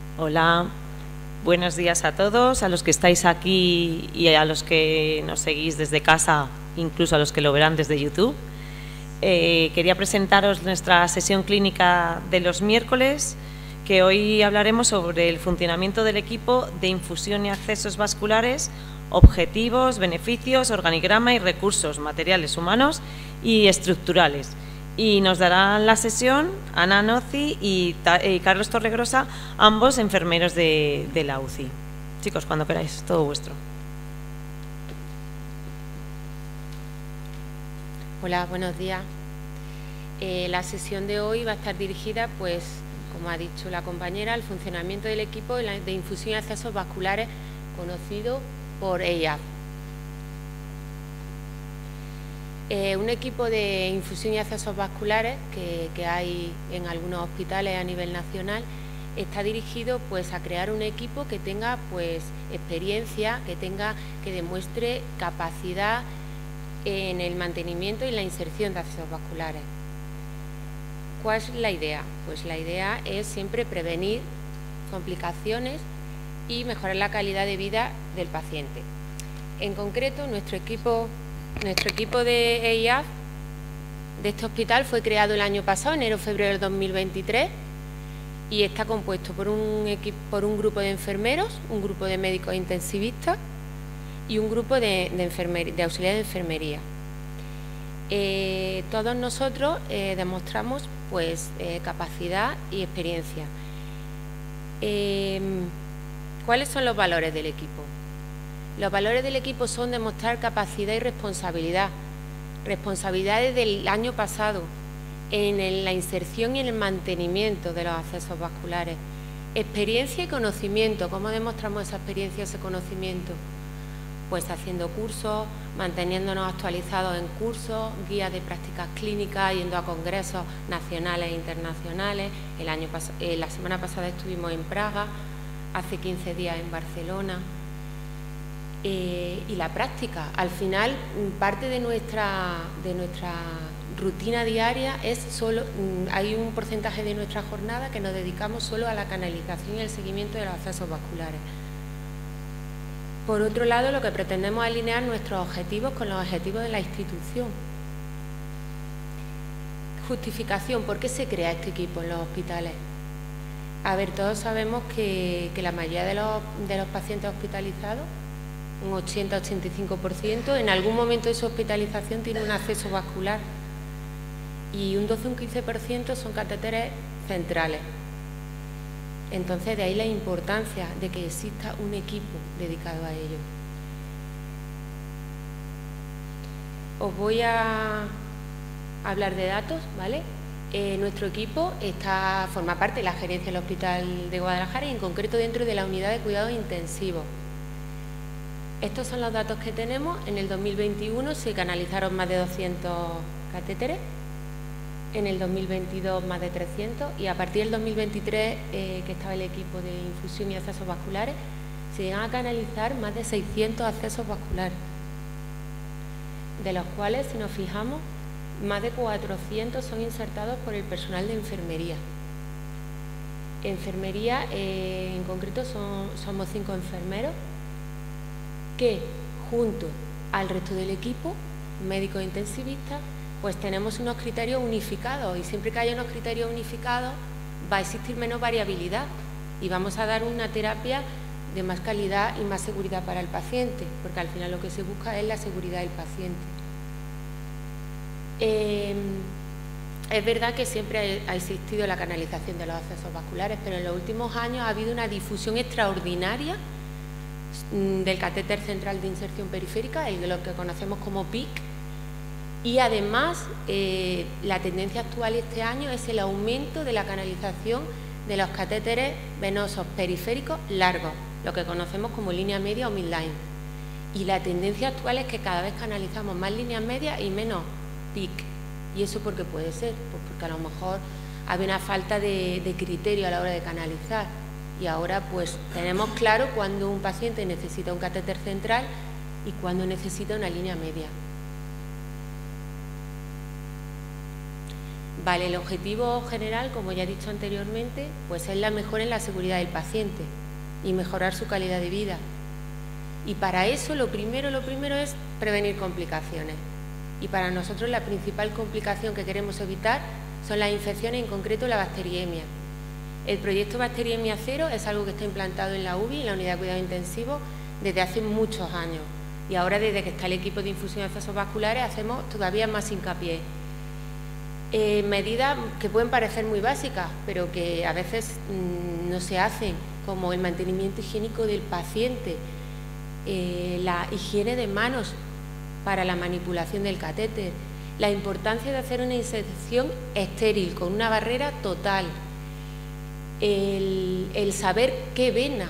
Hola, buenos días a todos, a los que estáis aquí y a los que nos seguís desde casa, incluso a los que lo verán desde YouTube. Quería presentaros nuestra sesión clínica de los miércoles, que hoy hablaremos sobre el funcionamiento del equipo de infusión y accesos vasculares, objetivos, beneficios, organigrama y recursos materiales, humanos y estructurales. Y nos darán la sesión Ana Nozzi y Carlos Torregrosa, ambos enfermeros de la UCI. Chicos, cuando queráis, todo vuestro. Hola, buenos días. La sesión de hoy va a estar dirigida, pues, como ha dicho la compañera, al funcionamiento del equipo de infusión y accesos vasculares, conocido por EIAF. Un equipo de infusión y accesos vasculares que hay en algunos hospitales a nivel nacional está dirigido, pues, a crear un equipo que tenga, pues, experiencia, que demuestre capacidad en el mantenimiento y la inserción de accesos vasculares. ¿Cuál es la idea? Pues la idea es siempre prevenir complicaciones y mejorar la calidad de vida del paciente. En concreto, nuestro equipo de EIAF, de este hospital, fue creado el año pasado, enero-febrero del 2023, y está compuesto por un grupo de enfermeros, un grupo de médicos intensivistas y un grupo de auxiliares de enfermería. Todos nosotros demostramos, pues, capacidad y experiencia. ¿Cuáles son los valores del equipo? Los valores del equipo son demostrar capacidad y responsabilidad. Responsabilidad desde el año pasado en la inserción y en el mantenimiento de los accesos vasculares. Experiencia y conocimiento. ¿Cómo demostramos esa experiencia y ese conocimiento? Pues haciendo cursos, manteniéndonos actualizados en cursos, guías de prácticas clínicas, yendo a congresos nacionales e internacionales. La semana pasada estuvimos en Praga, hace 15 días en Barcelona. Y la práctica. Al final, parte de nuestra rutina diaria hay un porcentaje de nuestra jornada que nos dedicamos solo a la canalización y el seguimiento de los accesos vasculares. Por otro lado, lo que pretendemos es alinear nuestros objetivos con los objetivos de la institución. Justificación. ¿Por qué se crea este equipo en los hospitales? A ver, todos sabemos que la mayoría de los pacientes hospitalizados, un 80-85%, en algún momento de su hospitalización tiene un acceso vascular, y un 12-15% son catéteres centrales. Entonces, de ahí la importancia de que exista un equipo dedicado a ello. Os voy a hablar de datos, ¿vale? Nuestro equipo forma parte de la gerencia del Hospital de Guadalajara y en concreto dentro de la unidad de cuidados intensivos. Estos son los datos que tenemos. En el 2021 se canalizaron más de 200 catéteres, en el 2022 más de 300 y a partir del 2023, que estaba el equipo de infusión y accesos vasculares, se llegan a canalizar más de 600 accesos vasculares, de los cuales, si nos fijamos, más de 400 son insertados por el personal de enfermería. Enfermería, en concreto, somos 5 enfermeros que, junto al resto del equipo, médicos intensivistas, pues tenemos unos criterios unificados, y siempre que haya unos criterios unificados va a existir menos variabilidad y vamos a dar una terapia de más calidad y más seguridad para el paciente, porque al final lo que se busca es la seguridad del paciente. Es verdad que siempre ha existido la canalización de los accesos vasculares, pero en los últimos años ha habido una difusión extraordinaria del catéter central de inserción periférica, lo que conocemos como PIC, y además la tendencia actual este año es el aumento de la canalización de los catéteres venosos periféricos largos, lo que conocemos como línea media o midline. Y la tendencia actual es que cada vez canalizamos más líneas medias y menos PIC. ¿Y eso por qué puede ser? Pues porque a lo mejor había una falta de criterio a la hora de canalizar. Y ahora, pues, tenemos claro cuándo un paciente necesita un catéter central y cuándo necesita una línea media. Vale, el objetivo general, como ya he dicho anteriormente, pues es la mejora en la seguridad del paciente y mejorar su calidad de vida. Y para eso lo primero es prevenir complicaciones. Y para nosotros la principal complicación que queremos evitar son las infecciones, en concreto la bacteriemia. El proyecto Bacteriemia Cero es algo que está implantado en la UBI, en la Unidad de Cuidado Intensivo, desde hace muchos años. Y ahora, desde que está el equipo de infusión de accesos vasculares, hacemos todavía más hincapié. Medidas que pueden parecer muy básicas, pero que a veces no se hacen, como el mantenimiento higiénico del paciente, la higiene de manos para la manipulación del catéter, la importancia de hacer una inserción estéril con una barrera total, el saber qué vena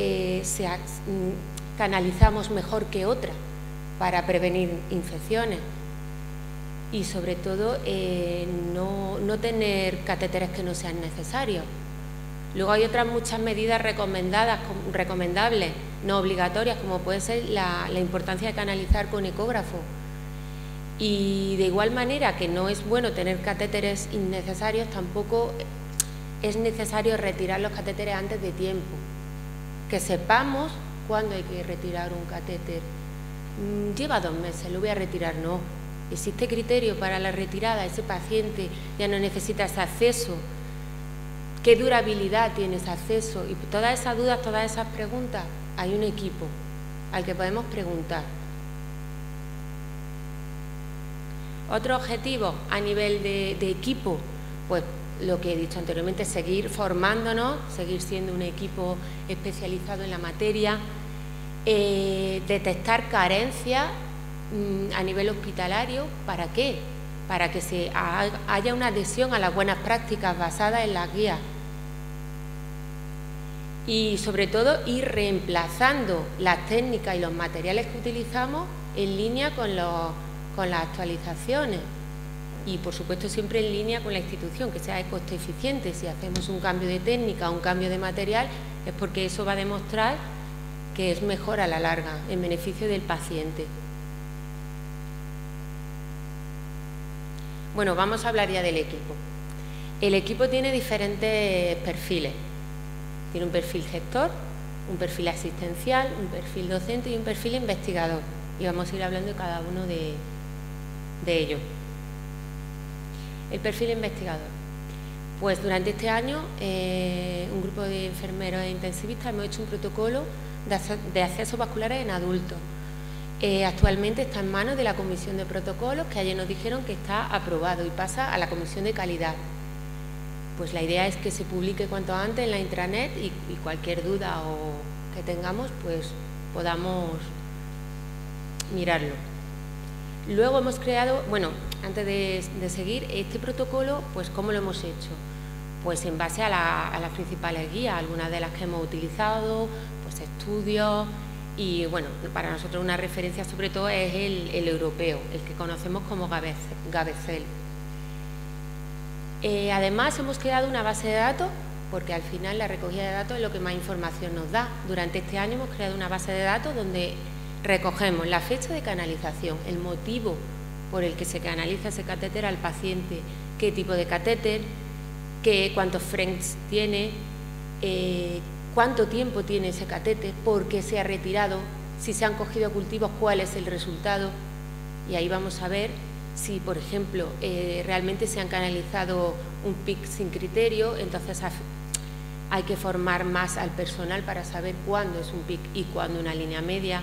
canalizamos mejor que otra para prevenir infecciones y sobre todo no tener catéteres que no sean necesarios. Luego hay otras muchas medidas recomendables, no obligatorias, como puede ser la importancia de canalizar con ecógrafo. Y de igual manera que no es bueno tener catéteres innecesarios, tampoco es necesario retirar los catéteres antes de tiempo. Que sepamos cuándo hay que retirar un catéter. Lleva 2 meses, lo voy a retirar, no. Existe criterio para la retirada, ese paciente ya no necesita ese acceso. ¿Qué durabilidad tiene ese acceso? Y todas esas dudas, todas esas preguntas, hay un equipo al que podemos preguntar. Otro objetivo a nivel de equipo, pues lo que he dicho anteriormente, seguir formándonos, seguir siendo un equipo especializado en la materia, detectar carencias a nivel hospitalario. ¿Para qué? Para que haya una adhesión a las buenas prácticas basadas en las guías. Y sobre todo ir reemplazando las técnicas y los materiales que utilizamos en línea con las actualizaciones. Y por supuesto siempre en línea con la institución, que sea coste eficiente. Si hacemos un cambio de técnica o un cambio de material, es porque eso va a demostrar que es mejor a la larga, en beneficio del paciente. Bueno, vamos a hablar ya del equipo. El equipo tiene diferentes perfiles. Tiene un perfil gestor, un perfil asistencial, un perfil docente y un perfil investigador. Y vamos a ir hablando de cada uno de ellos. El perfil investigador. Pues durante este año, un grupo de enfermeros e intensivistas hemos hecho un protocolo de accesos vasculares en adultos. Actualmente está en manos de la Comisión de Protocolos, que ayer nos dijeron que está aprobado y pasa a la Comisión de Calidad. Pues la idea es que se publique cuanto antes en la intranet y cualquier duda que tengamos, pues podamos mirarlo. Luego hemos creado, bueno, antes de seguir, este protocolo, pues ¿cómo lo hemos hecho? Pues en base a las principales guías, algunas de las que hemos utilizado, pues estudios. Y bueno, para nosotros una referencia sobre todo es el europeo, el que conocemos como Gabecel. Además hemos creado una base de datos, porque al final la recogida de datos es lo que más información nos da. Durante este año hemos creado una base de datos donde recogemos la fecha de canalización, el motivo por el que se canaliza ese catéter al paciente, qué tipo de catéter, cuántos frames tiene, cuánto tiempo tiene ese catéter, por qué se ha retirado, si se han cogido cultivos, cuál es el resultado. Y ahí vamos a ver si, por ejemplo, realmente se han canalizado un PIC sin criterio, entonces hay que formar más al personal para saber cuándo es un PIC y cuándo una línea media.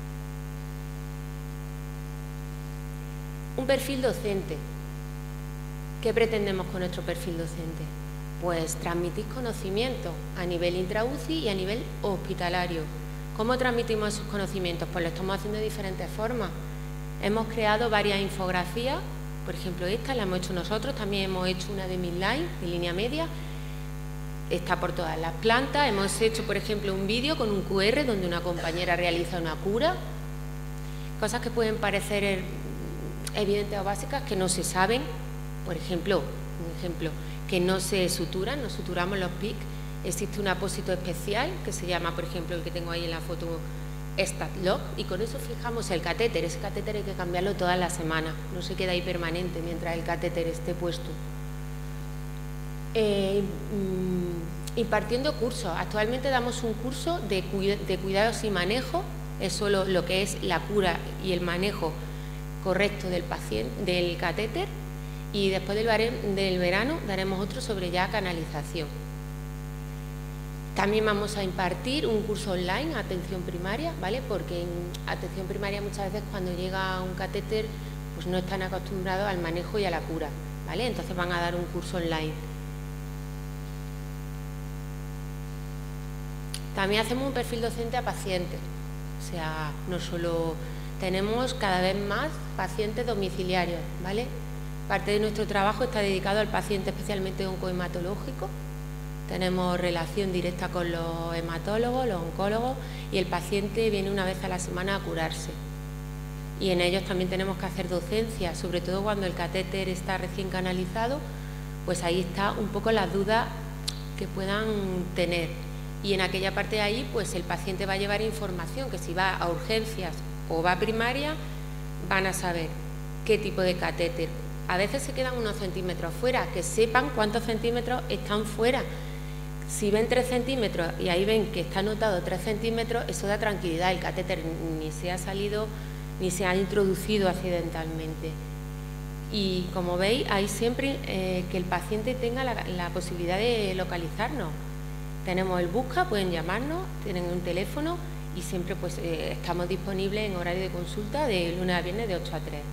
Un perfil docente. ¿Qué pretendemos con nuestro perfil docente? Pues transmitir conocimiento a nivel intra-UCI y a nivel hospitalario. ¿Cómo transmitimos esos conocimientos? Pues lo estamos haciendo de diferentes formas. Hemos creado varias infografías, por ejemplo esta la hemos hecho nosotros, también hemos hecho una de midline, de línea media, está por todas las plantas. Hemos hecho, por ejemplo, un vídeo con un QR donde una compañera realiza una cura, cosas que pueden parecer evidentes o básicas que no se saben. Por ejemplo, que no se suturan, no suturamos los PIC. Existe un apósito especial que se llama, por ejemplo, el que tengo ahí en la foto, StatLock, y con eso fijamos el catéter. Ese catéter hay que cambiarlo todas las semanas, no se queda ahí permanente mientras el catéter esté puesto. Impartiendo cursos. Actualmente damos un curso de cuidados y manejo, es solo lo que es la cura y el manejo correcto del paciente, del catéter, y después del verano daremos otro sobre ya canalización. También vamos a impartir un curso online, atención primaria, ¿vale? Porque en atención primaria muchas veces cuando llega un catéter pues no están acostumbrados al manejo y a la cura, ¿vale? Entonces van a dar un curso online. También hacemos un perfil docente a pacientes, o sea, no solo tenemos cada vez más pacientes domiciliarios, ¿vale? Parte de nuestro trabajo está dedicado al paciente especialmente oncohematológico. Tenemos relación directa con los hematólogos, los oncólogos, y el paciente viene una vez a la semana a curarse. Y en ellos también tenemos que hacer docencia, sobre todo cuando el catéter está recién canalizado, pues ahí está un poco las dudas que puedan tener. Y en aquella parte de ahí, pues el paciente va a llevar información, que si va a urgencias o va a primaria, van a saber qué tipo de catéter. A veces se quedan unos centímetros fuera, que sepan cuántos centímetros están fuera. Si ven 3 centímetros y ahí ven que está anotado 3 centímetros, eso da tranquilidad, el catéter ni se ha salido ni se ha introducido accidentalmente. Y como veis, hay siempre que el paciente tenga la posibilidad de localizarnos. Tenemos el busca, pueden llamarnos, tienen un teléfono y siempre pues estamos disponibles en horario de consulta de lunes a viernes de 8 a 3.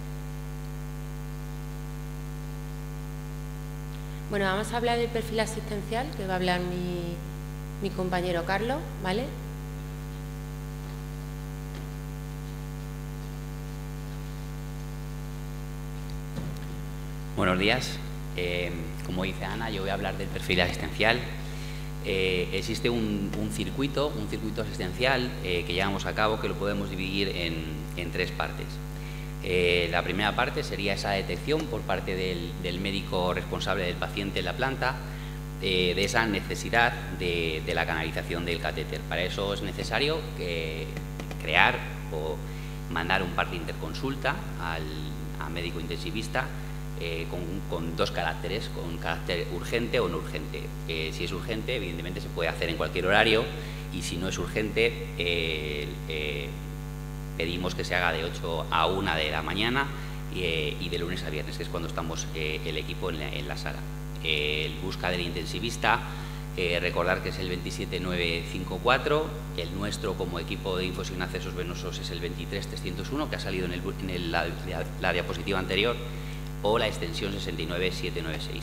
Bueno, vamos a hablar del perfil asistencial, que va a hablar mi compañero Carlos, ¿vale? Buenos días. Como dice Ana, yo voy a hablar del perfil asistencial. Existe un circuito asistencial que llevamos a cabo, que lo podemos dividir en 3 partes. La primera parte sería esa detección por parte del médico responsable del paciente en la planta de esa necesidad de la canalización del catéter. Para eso es necesario crear o mandar un parte de interconsulta al médico intensivista con 2 caracteres, con un carácter urgente o no urgente. Si es urgente, evidentemente se puede hacer en cualquier horario, y si no es urgente, pedimos que se haga de 8 a 1 de la mañana y de lunes a viernes, que es cuando estamos el equipo en la sala. El busca del intensivista, recordar que es el 27954, el nuestro como equipo de infusión de accesos venosos es el 23301, que ha salido en la diapositiva anterior, o la extensión 69796.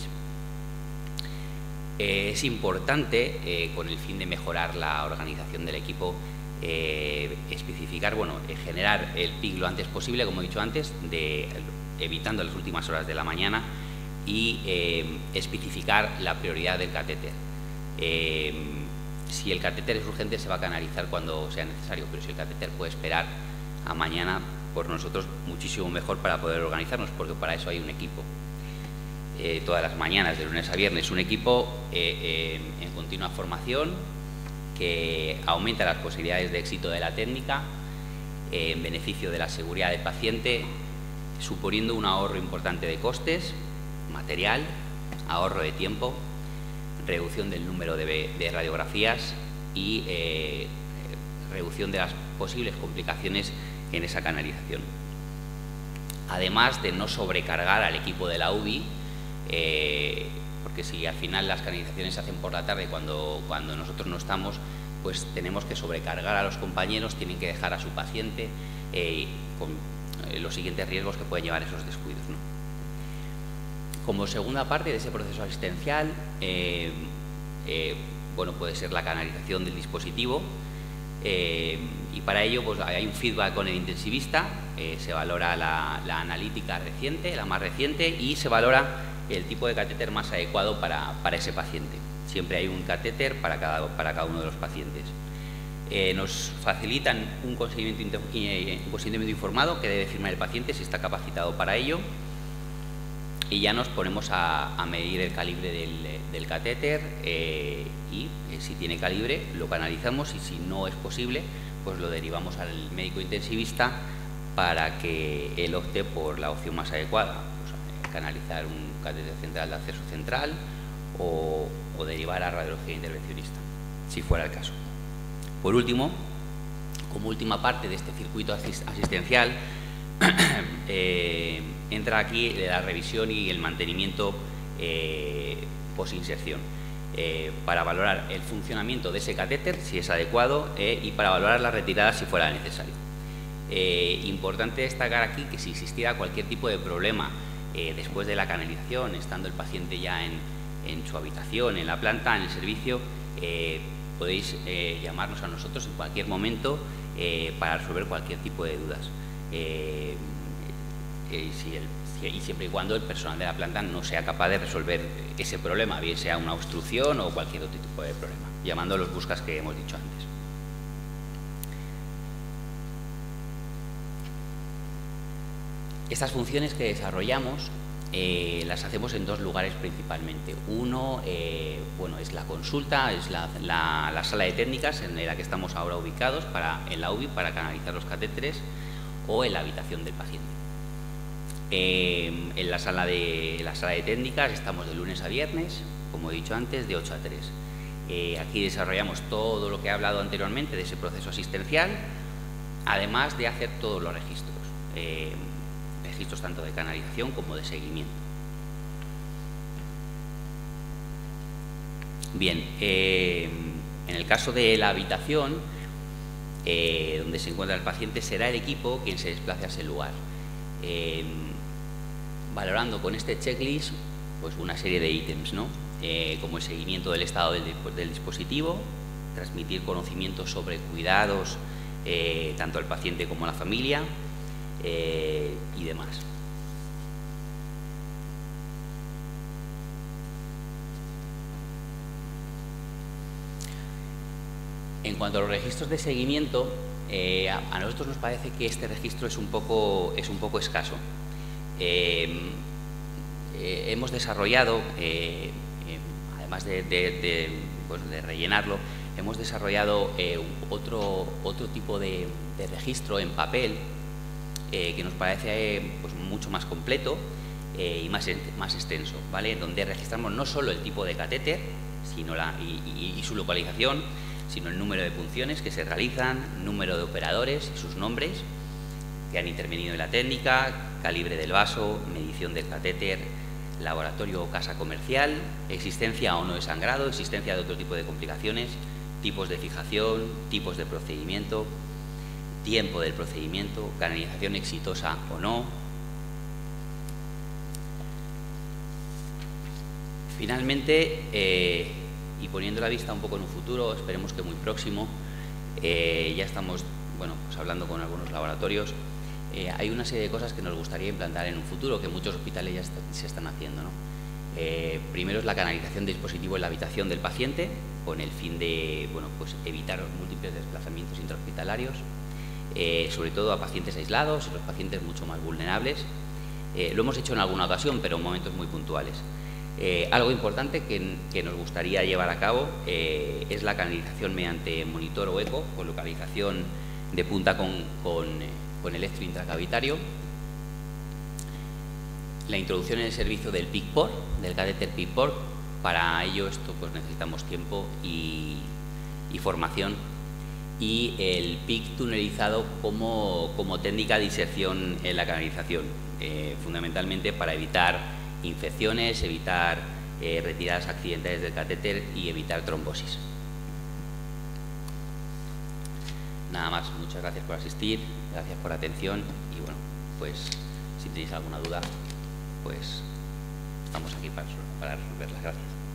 Es importante, con el fin de mejorar la organización del equipo, especificar, generar el PIC lo antes posible, como he dicho antes, evitando las últimas horas de la mañana, y especificar la prioridad del catéter. Si el catéter es urgente, se va a canalizar cuando sea necesario, pero si el catéter puede esperar a mañana, por nosotros muchísimo mejor para poder organizarnos, porque para eso hay un equipo. Todas las mañanas, de lunes a viernes, un equipo en continua formación, que aumenta las posibilidades de éxito de la técnica en beneficio de la seguridad del paciente, suponiendo un ahorro importante de costes, material, ahorro de tiempo, reducción del número de radiografías y reducción de las posibles complicaciones en esa canalización. Además de no sobrecargar al equipo de la UBI, porque si al final las canalizaciones se hacen por la tarde cuando nosotros no estamos, pues tenemos que sobrecargar a los compañeros, tienen que dejar a su paciente con los siguientes riesgos que pueden llevar esos descuidos, ¿no? Como segunda parte de ese proceso asistencial, puede ser la canalización del dispositivo, y para ello pues hay un feedback con el intensivista, se valora la analítica reciente, la más reciente, y se valora el tipo de catéter más adecuado para ese paciente. Siempre hay un catéter para cada uno de los pacientes. Nos facilitan un consentimiento informado que debe firmar el paciente si está capacitado para ello, y ya nos ponemos a medir el calibre del catéter, y si tiene calibre lo canalizamos, y si no es posible pues lo derivamos al médico intensivista para que él opte por la opción más adecuada, pues, canalizar un catéter central de acceso central o derivar a radiología intervencionista, si fuera el caso. Por último, como última parte de este circuito asistencial, entra aquí la revisión y el mantenimiento posinserción, para valorar el funcionamiento de ese catéter, si es adecuado, y para valorar la retirada si fuera necesario. Importante destacar aquí que si existiera cualquier tipo de problema después de la canalización, estando el paciente ya en su habitación, en la planta, en el servicio, podéis llamarnos a nosotros en cualquier momento para resolver cualquier tipo de dudas. Y siempre y cuando el personal de la planta no sea capaz de resolver ese problema, bien sea una obstrucción o cualquier otro tipo de problema, llamando a los buscas que hemos dicho antes. Estas funciones que desarrollamos las hacemos en dos lugares principalmente. Uno, bueno, es la consulta, es la sala de técnicas en la que estamos ahora ubicados, en la UBI, para canalizar los catéteres, o en la habitación del paciente. En la sala de técnicas estamos de lunes a viernes, como he dicho antes, de 8 a 3. Aquí desarrollamos todo lo que he hablado anteriormente de ese proceso asistencial, además de hacer todos los registros. Registros tanto de canalización como de seguimiento. Bien, en el caso de la habitación donde se encuentra el paciente, será el equipo quien se desplace a ese lugar, valorando con este checklist pues una serie de ítems, ¿no? Como el seguimiento del estado del dispositivo, transmitir conocimientos sobre cuidados tanto al paciente como a la familia, y demás. En cuanto a los registros de seguimiento, a nosotros nos parece que este registro es un poco escaso. Hemos desarrollado, además de rellenarlo, hemos desarrollado otro tipo de registro en papel, que nos parece pues, mucho más completo y más extenso, ¿vale? Donde registramos no solo el tipo de catéter sino y su localización, sino el número de punciones que se realizan, número de operadores y sus nombres que han intervenido en la técnica, calibre del vaso, medición del catéter, laboratorio o casa comercial, existencia o no de sangrado, existencia de otro tipo de complicaciones, tipos de fijación, tipos de procedimiento, tiempo del procedimiento, canalización exitosa o no. Finalmente, y poniendo la vista un poco en un futuro, esperemos que muy próximo, ya estamos pues hablando con algunos laboratorios, hay una serie de cosas que nos gustaría implantar en un futuro, que muchos hospitales ya se están haciendo, ¿no? Primero es la canalización de dispositivo en la habitación del paciente, con el fin de pues evitar los múltiples desplazamientos intrahospitalarios, sobre todo a pacientes aislados y los pacientes mucho más vulnerables. Lo hemos hecho en alguna ocasión, pero en momentos muy puntuales. Algo importante que nos gustaría llevar a cabo es la canalización mediante monitor o eco, con localización de punta con electro intracavitario. La introducción en el servicio del PICC-POR, del catéter PICC-POR. Para ello pues necesitamos tiempo y formación. Y el PICC tunelizado como técnica de inserción en la canalización, fundamentalmente para evitar infecciones, evitar retiradas accidentales del catéter y evitar trombosis. Nada más, muchas gracias por asistir, gracias por la atención y bueno, pues si tenéis alguna duda, pues estamos aquí para resolverlas. Gracias.